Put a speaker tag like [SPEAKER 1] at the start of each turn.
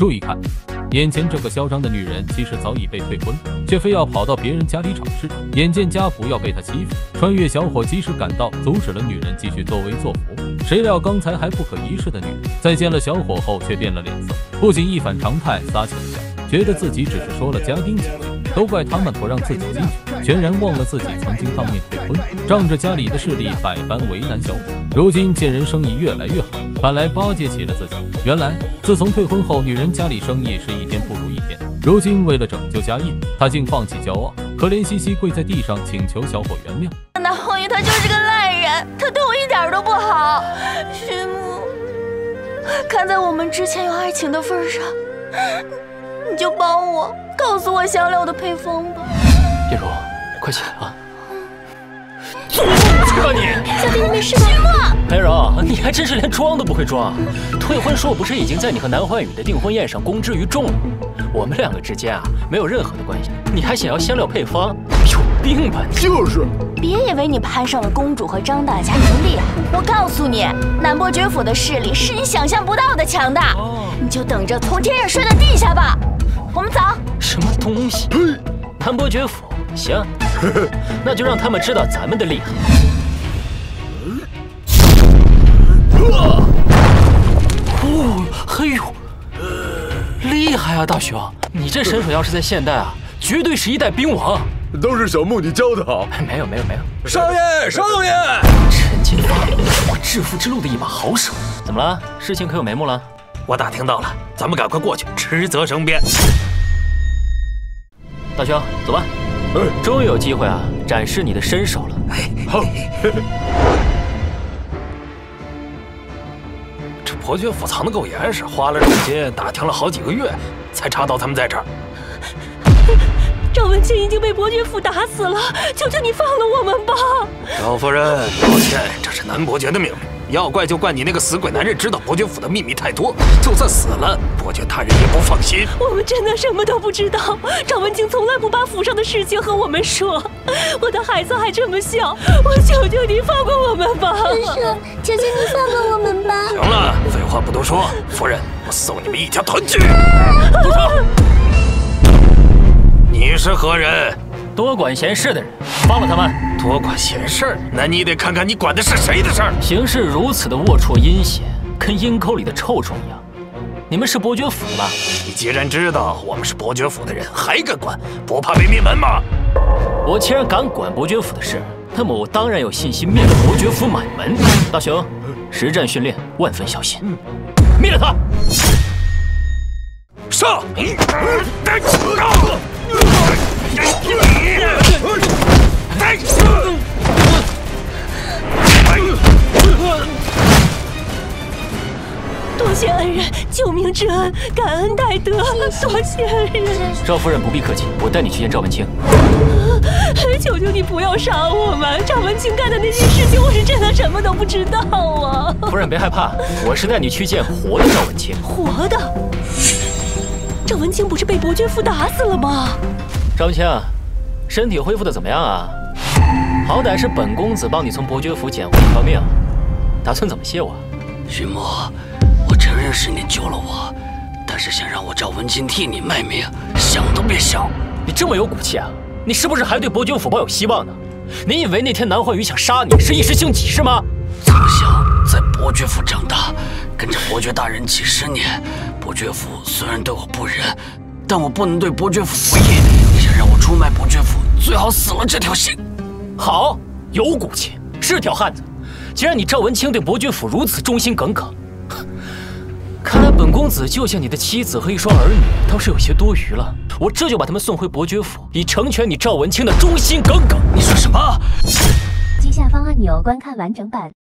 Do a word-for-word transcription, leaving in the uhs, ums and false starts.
[SPEAKER 1] 注意看，眼前这个嚣张的女人其实早已被退婚，却非要跑到别人家里闯事。眼见家仆要被她欺负，穿越小伙及时赶到，阻止了女人继续作威作福。谁料刚才还不可一世的女人，在见了小伙后却变了脸色，不仅一反常态撒起了娇，觉得自己只是说了家丁几句，都怪他们不让自己进去，全然忘了自己曾经当面退婚，仗着家里的势力百般为难小伙。如今见人生意越来越好，反来巴结起了自己。原来自从退婚后，女人家里生意是一天不如一天。如今为了拯救家业，她竟放弃骄傲，可怜兮兮跪在地上请求小伙原谅。
[SPEAKER 2] 南红玉他就是个烂人，他对我一点都不好。徐母，看在我们之前有爱情的份上，你就帮我告诉我香料的配方吧。
[SPEAKER 3] 叶如，快起来啊！做梦去吧你！
[SPEAKER 2] 小弟你没事吧？徐母，
[SPEAKER 3] 白柔，你还真是连装都不会装。退婚说不是已经在你和南怀宇的订婚宴上公之于众了？我们两个之间啊，没有任何的关系，你还想要香料配方？有病吧你！
[SPEAKER 4] 就是。
[SPEAKER 2] 别以为你攀上了公主和张大家就厉害，我告诉你，南伯爵府的势力是你想象不到的强大。哦，你就等着从天上摔到地下吧。我们走。
[SPEAKER 3] 什么东西？南伯爵府，行，那就让他们知道咱们的厉害。哦，嘿呦，厉害啊，大雄！你这身手要是在现代啊，绝对是一代兵王。
[SPEAKER 4] 都是小木你教的好。
[SPEAKER 3] 没有没有没有，
[SPEAKER 4] 少爷少爷，
[SPEAKER 3] 陈金发，我致富之路的一把好手。怎么了？事情可有眉目了？
[SPEAKER 5] 我打听到了，咱们赶快过去，迟则生变。
[SPEAKER 3] 大雄，走吧。嗯，终于有机会啊，展示你的身手了。哎，
[SPEAKER 4] 好。
[SPEAKER 5] 这伯爵府藏得够严实，花了时间打听了好几个月，才查到他们在这儿。
[SPEAKER 2] 赵文清已经被伯爵府打死了，求求你放了我们吧！
[SPEAKER 5] 赵夫人，抱歉，这是南伯爵的命令。要怪就怪你那个死鬼男人知道伯爵府的秘密太多，就算死了，伯爵大人也不放心。
[SPEAKER 2] 我们真的什么都不知道，赵文清从来不把府上的事情和我们说。我的孩子还这么小，我求求你放过我们吧！
[SPEAKER 6] 叔叔，求求你放过我们吧！
[SPEAKER 5] 行了，废话不多说，夫人，我送你们一家团聚。
[SPEAKER 3] 住手！
[SPEAKER 5] 你是何人？
[SPEAKER 3] 多管闲事的人，放了他们。
[SPEAKER 5] 多管闲事？那你得看看你管的是谁的事儿。
[SPEAKER 3] 行事如此的龌龊阴险，跟阴沟里的臭虫一样。你们是伯爵府的吧？
[SPEAKER 5] 你既然知道我们是伯爵府的人，还敢管，不怕被灭门吗？
[SPEAKER 3] 我既然敢管伯爵府的事，那么我当然有信心灭了伯爵府满门。大雄，实战训练万分小心，灭了他！
[SPEAKER 5] 上！
[SPEAKER 2] 多谢恩人，救命之恩，感恩戴德，多谢恩人。
[SPEAKER 3] 赵夫人不必客气，我带你去见赵文清。
[SPEAKER 2] 求求你不要杀我们！赵文清干的那些事情，我是真的什么都不知道啊！
[SPEAKER 3] 夫人别害怕，我是带你去见活的赵文清。
[SPEAKER 2] 活的？赵文清不是被伯爵府打死了吗？
[SPEAKER 3] 赵文清，身体恢复的怎么样啊？好歹是本公子帮你从伯爵府捡回一条命，打算怎么谢我？
[SPEAKER 7] 徐墨，我承认是你救了我，但是想让我赵文清替你卖命，想都别想！
[SPEAKER 3] 你这么有骨气啊？你是不是还对伯爵府抱有希望呢？你以为那天南怀宇想杀你是一时兴起是吗？
[SPEAKER 7] 从小在伯爵府长大，跟着伯爵大人几十年，伯爵府虽然对我不仁，但我不能对伯爵府不义。你想让我出卖伯爵府，最好死了这条心。
[SPEAKER 3] 好，有骨气，是条汉子。既然你赵文清对伯爵府如此忠心耿耿，看来本公子救下你的妻子和一双儿女倒是有些多余了。我这就把他们送回伯爵府，以成全你赵文清的忠心耿耿。
[SPEAKER 7] 你说什么？
[SPEAKER 6] 击下方按钮观看完整版。